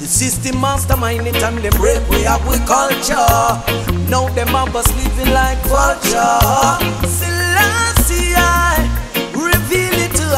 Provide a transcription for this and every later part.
The system mastermind it and them break we have we culture. Now them have us living like vulture. Selassie, I reveal it to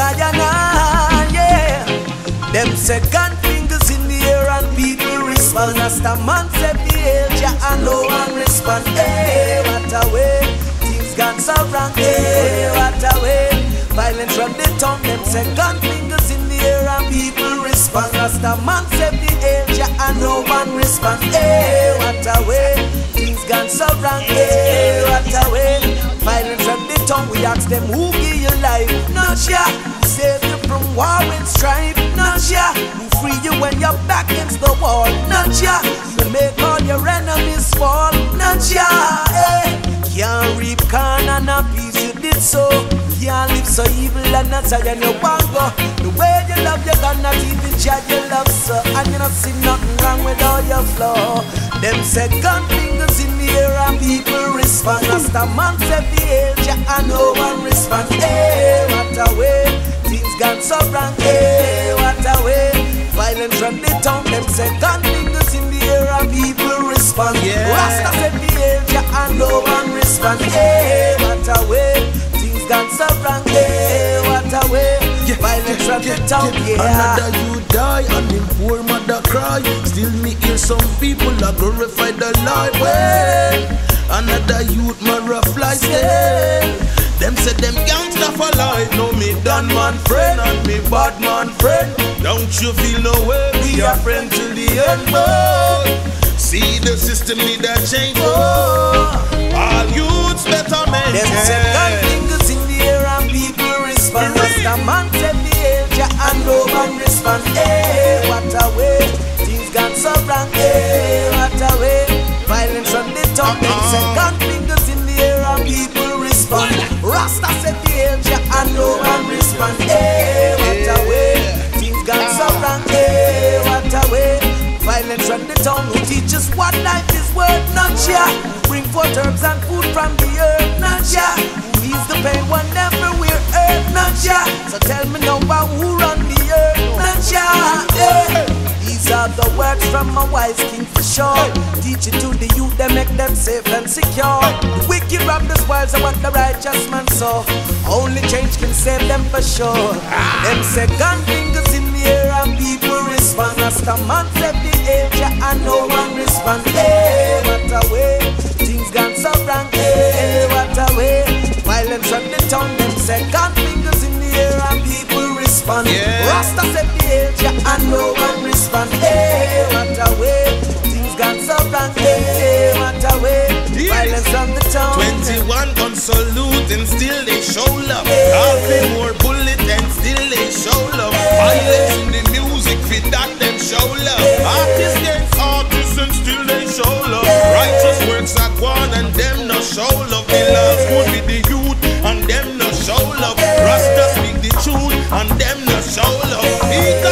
I, yeah. Them second fingers in the air and people respond. As the man said the age, and no one respond. Hey, what a way, things gone so wrong. Hey, what a way, violence from the tongue. Them second fingers in the air and people respond. As the man said the age, and no one respond. Hey, what a way, things gone so wrong. Hey, what a way, violence from the tongue. We ask them who give you life, not ya. Save you from war and strife, not ya. Who free you when you're back against the wall, not ya. You make all your enemies fall, not ya. Hey. Can't reap corn and a peace, you did so. Can't live so evil and not say you want go. The way you love you cannot even judge your love, so. And you not see nothing wrong with all your flaw. Them second fingers in the air and people respond. As the man said the age, and no one respond. Hey, what a way, things gone so wrong. Hey, what a way, violence from the tongue. Them second fingers in the air and people respond. Yeah. Rasta said the age, and no one respond. Hey, what a way, things gone so wrong. Hey, what a way, violence from the tongue. Yeah. Another you die and the poor mother cry. Still me hear some people that glorify the Lord. Well, another youth mother fly still. Them say them gangsta for life. No me done man friend and me bad man friend. Don't you feel no way? We are friends till the end, boy. See the system need a change, boy. All youths better maintain. Them second fingers in the air and people respond. Rasta man said the age and no man respond. Hey, what a way, things gone so wrong. Hey, what a way, violence from the tongue. Them second fingers in the air and people respond. Rasta said the age and no man respond. Hey, what a way, things gone so wrong. Hey, what a way, violence from the tongue. Who teach us what life is worth, not ya. Bring forth herbs and food from the earth, not ya. Who ease the pain whenever we're hurt, not ya. So tell me now about who run the earth, not ya. Hey. These are the words from a wise king for sure. Teach it to the youth, they make them safe and secure. The wicked rob the spoils of what the righteous man saw. Only change can save them for sure. Them second fingers in the air and people respond. As the man said the age and no one respond. Hey, what a way, things gone so wrong. Hey, what a way, violence from the tongue. Them second fingers in the air and people respond. Rasta said the age and no one respond. Hey, what a way, things gone so wrong. Hey, what a way, violence from the tongue. 21 on salute and still they show love. Half more bullet and still they show love. Violence in the music, fit that them show love. Artists against artists and still they show love. Righteous works are gone and them no show love. The last would be the youth and them no show love. Rasta speak the truth and them no show love.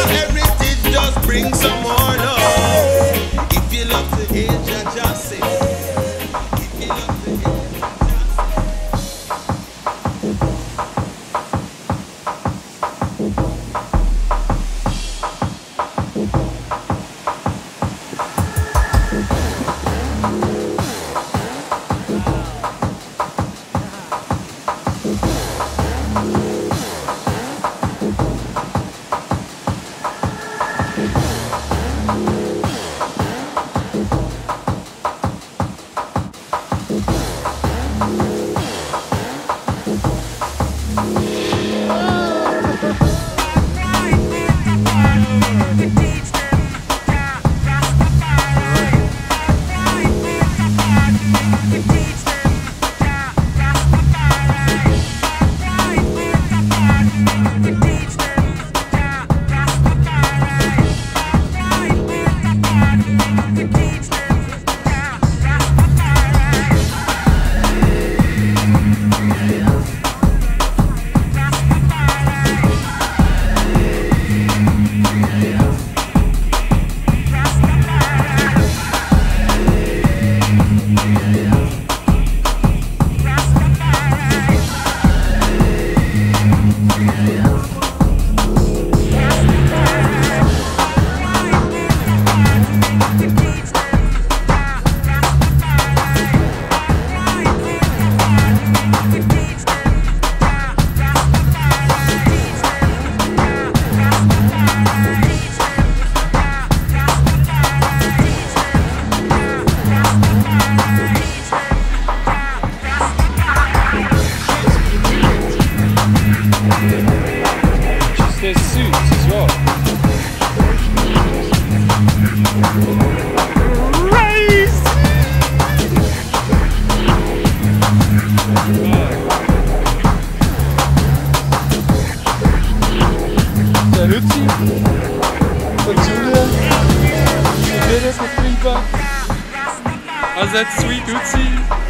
Der Hützi von Julia. Der wird jetzt noch drüber. Also that's Sweet Hützi.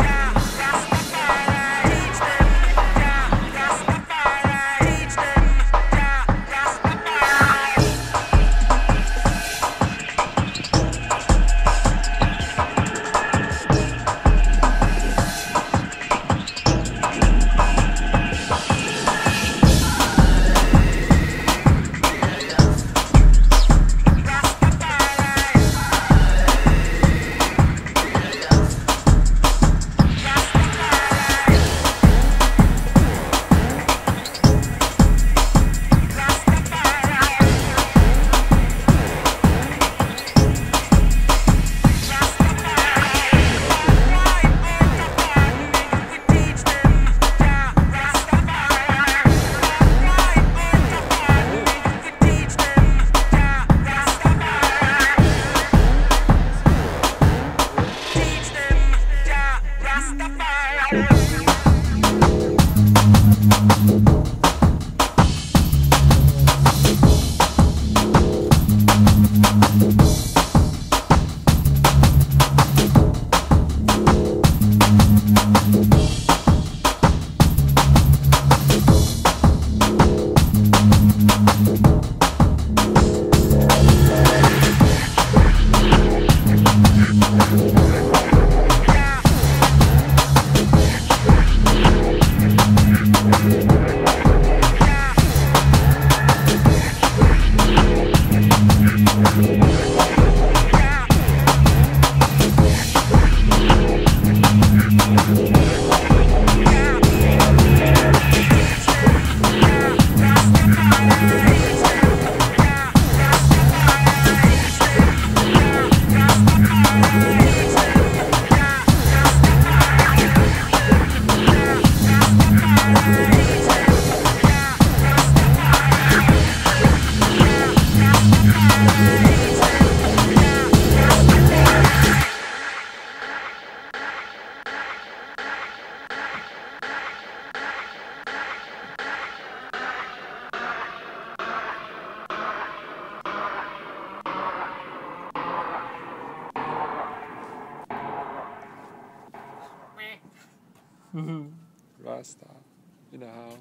Rasta in the house.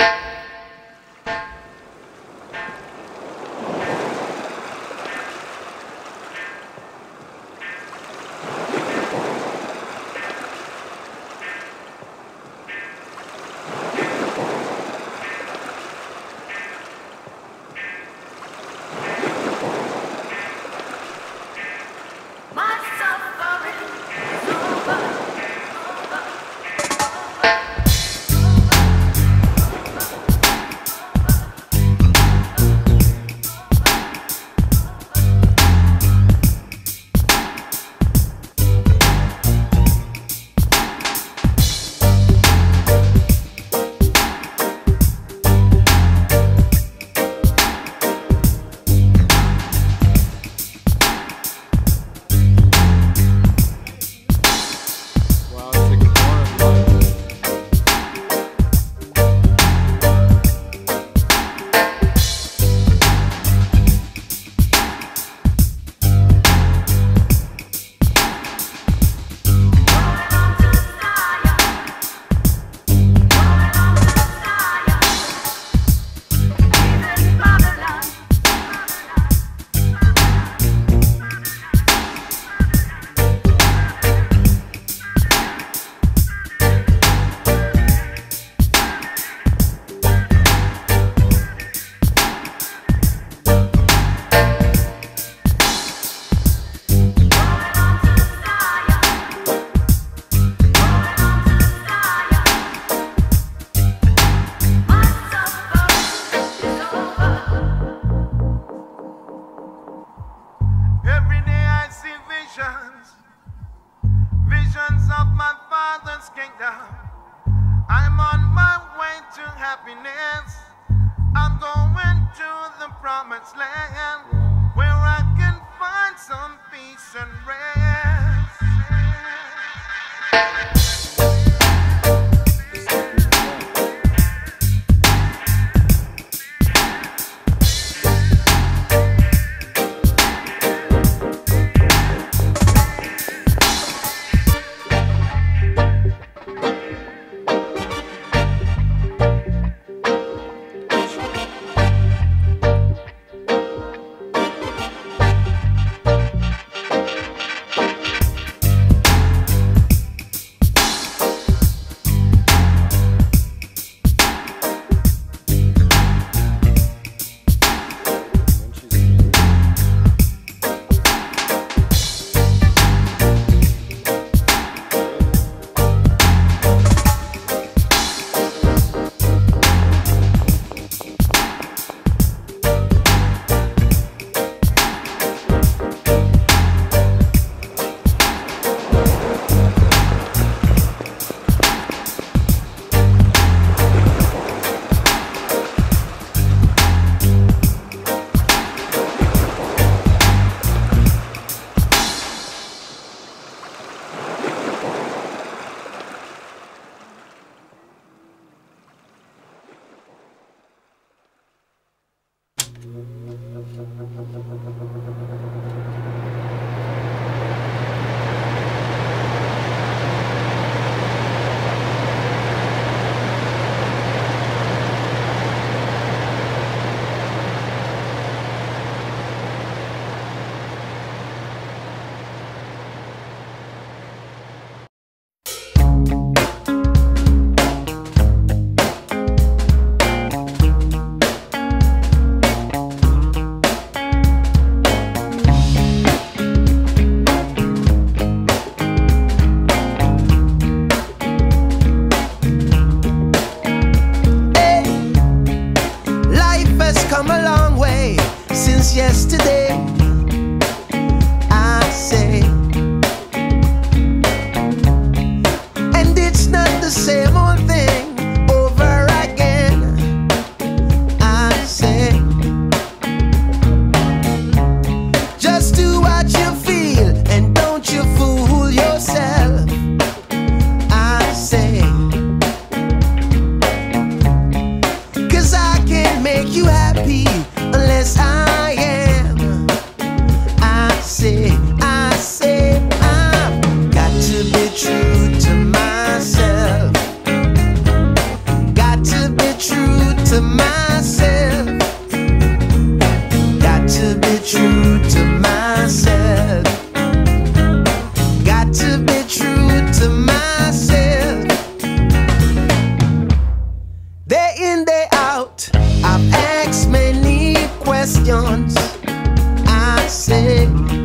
happiness. I'm going to the promised land where I can find some peace and rest. Yesterday, I say, and it's not the same old thing over again. I say, just do what you feel and don't you fool yourself. I say, 'cause I can't make you happy unless I say, I've got to be true to myself. Got to be true to myself. Got to be true to myself. Got to be true to myself. Day in, day out, I've asked many questions. I say,